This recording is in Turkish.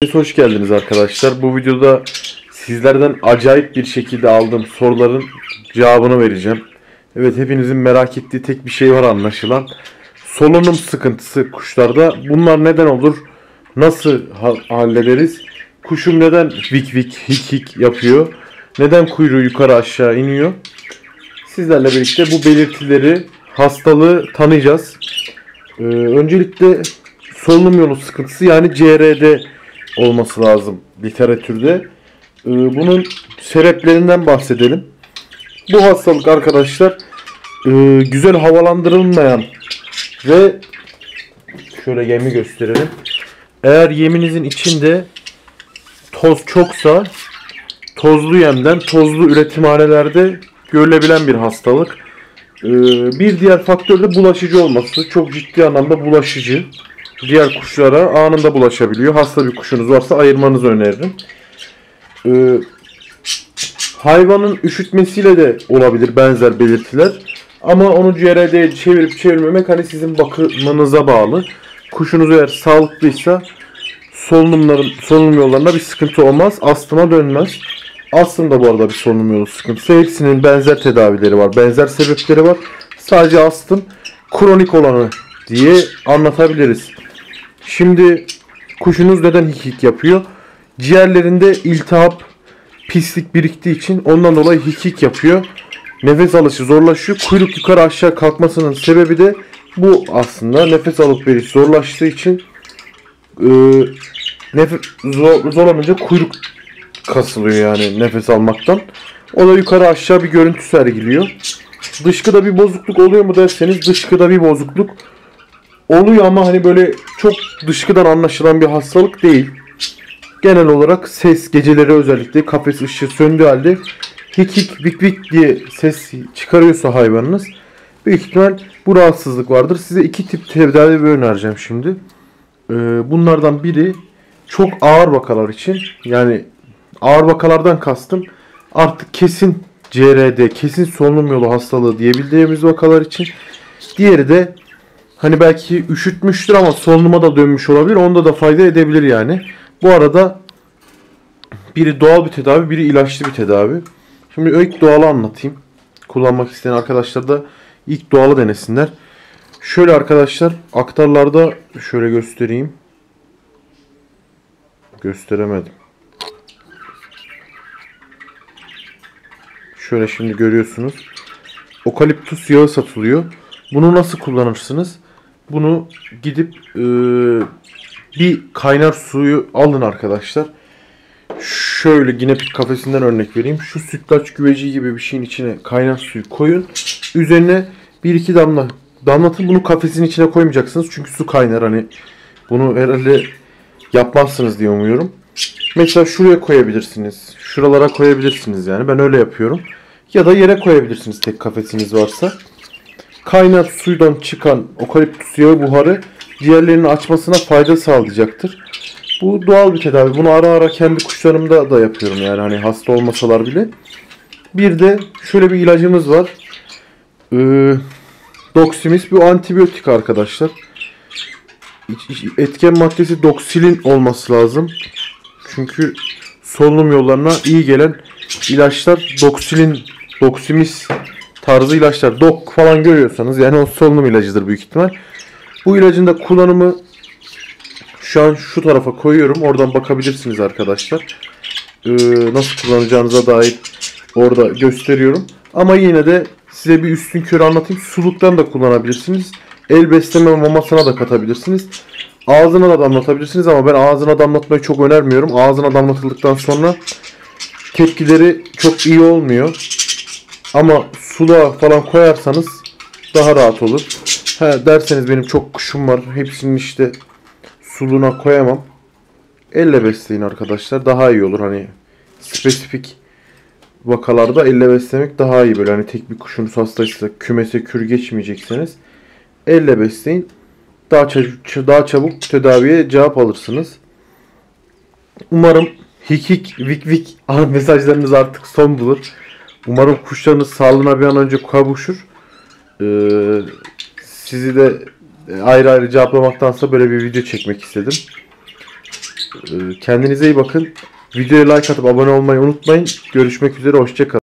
Hoş geldiniz arkadaşlar. Bu videoda sizlerden acayip bir şekilde aldığım soruların cevabını vereceğim. Evet, hepinizin merak ettiği tek bir şey var anlaşılan. Solunum sıkıntısı kuşlarda. Bunlar neden olur? Nasıl hallederiz? Kuşum neden vik vik hik hik yapıyor? Neden kuyruğu yukarı aşağı iniyor? Sizlerle birlikte bu belirtileri, hastalığı tanıyacağız. Öncelikle solunum yolu sıkıntısı, yani CRD olması lazım literatürde. Bunun sebeplerinden bahsedelim. Bu hastalık arkadaşlar güzel havalandırılmayan ve şöyle yemi gösterelim. Eğer yeminizin içinde toz çoksa tozlu yemden, tozlu üretimhanelerde görülebilen bir hastalık. Bir diğer faktör de bulaşıcı olması. Çok ciddi anlamda bulaşıcı. Diğer kuşlara anında bulaşabiliyor. Hasta bir kuşunuz varsa ayırmanızı öneririm. Hayvanın üşütmesiyle de olabilir benzer belirtiler. Ama onu CRD'ye çevirip çevirmemek hani sizin bakımınıza bağlı. Kuşunuz eğer sağlıklıysa solunum yollarında bir sıkıntı olmaz. Astıma dönmez. Astım da bu arada bir solunum yolu sıkıntısı. Hepsinin benzer tedavileri var. Benzer sebepleri var. Sadece astım kronik olanı diye anlatabiliriz. Şimdi kuşunuz neden hikik yapıyor? Ciğerlerinde iltihap, pislik biriktiği için ondan dolayı hikik yapıyor. Nefes alışı zorlaşıyor. Kuyruk yukarı aşağı kalkmasının sebebi de bu aslında. Nefes alıp veriş zorlaştığı için zorlanınca kuyruk kasılıyor yani nefes almaktan. O da yukarı aşağı bir görüntü sergiliyor. Dışkıda bir bozukluk oluyor mu derseniz, dışkıda bir bozukluk oluyor ama hani böyle çok dışkıdan anlaşılan bir hastalık değil. Genel olarak ses, geceleri özellikle kafes ışığı söndüğü halde hik hik vik vik diye ses çıkarıyorsa hayvanınız, büyük ihtimal bu rahatsızlık vardır. Size iki tip tedavi önereceğim şimdi. Bunlardan biri çok ağır vakalar için, yani ağır vakalardan kastım artık kesin CRD, kesin solunum yolu hastalığı diyebildiğimiz vakalar için. Diğeri de hani belki üşütmüştür ama solunuma da dönmüş olabilir. Onda da fayda edebilir yani. Bu arada biri doğal bir tedavi, biri ilaçlı bir tedavi. Şimdi ilk doğalı anlatayım. Kullanmak isteyen arkadaşlar da ilk doğalı denesinler. Şöyle arkadaşlar, aktarlarda şöyle göstereyim. Gösteremedim. Şöyle şimdi görüyorsunuz. Okaliptus yağı satılıyor. Bunu nasıl kullanırsınız? Bunu gidip bir kaynar suyu alın arkadaşlar. Şöyle yine bir kafesinden örnek vereyim. Şu sütlaç güveci gibi bir şeyin içine kaynar suyu koyun. Üzerine 1-2 damla damlatın. Bunu kafesin içine koymayacaksınız. Çünkü su kaynar. Hani bunu herhalde yapmazsınız diye umuyorum. Mesela şuraya koyabilirsiniz. Şuralara koyabilirsiniz yani. Ben öyle yapıyorum. Ya da yere koyabilirsiniz tek kafesiniz varsa. Kaynar suydan çıkan okaliptus yağı buharı ciğerlerini açmasına fayda sağlayacaktır. Bu doğal bir tedavi. Bunu ara ara kendi kuşlarımda da yapıyorum yani hani hasta olmasalar bile. Bir de şöyle bir ilacımız var. Doksimis. Bu antibiyotik arkadaşlar. Etken maddesi doksilin olması lazım. Çünkü solunum yollarına iyi gelen ilaçlar doksimis tarzı ilaçlar. Dok falan görüyorsanız yani o solunum ilacıdır büyük ihtimal. Bu ilacın da kullanımı şu an şu tarafa koyuyorum. Oradan bakabilirsiniz arkadaşlar. Nasıl kullanacağınıza dair orada gösteriyorum. Ama yine de size bir üstünkörü anlatayım. Suluktan da kullanabilirsiniz. El besleme mamasına da katabilirsiniz. Ağzına da damlatabilirsiniz ama ben ağzına damlatmayı çok önermiyorum. Ağzına damlatıldıktan sonra tepkileri çok iyi olmuyor. Ama suluğa falan koyarsanız daha rahat olur. Derseniz benim çok kuşum var. Hepsinin işte suluğuna koyamam. Elle besleyin arkadaşlar. Daha iyi olur. Hani spesifik vakalarda elle beslemek daha iyi. Böyle hani tek bir kuşunuz hastaysa kümese kür geçmeyecekseniz elle besleyin. Daha çabuk tedaviye cevap alırsınız. Umarım hik vik vik mesajlarınız artık son bulur. Umarım kuşlarınız sağlığına bir an önce kavuşur. Sizi de ayrı ayrı cevaplamaktansa böyle bir video çekmek istedim. Kendinize iyi bakın. Videoya like atıp abone olmayı unutmayın. Görüşmek üzere. Hoşça kalın.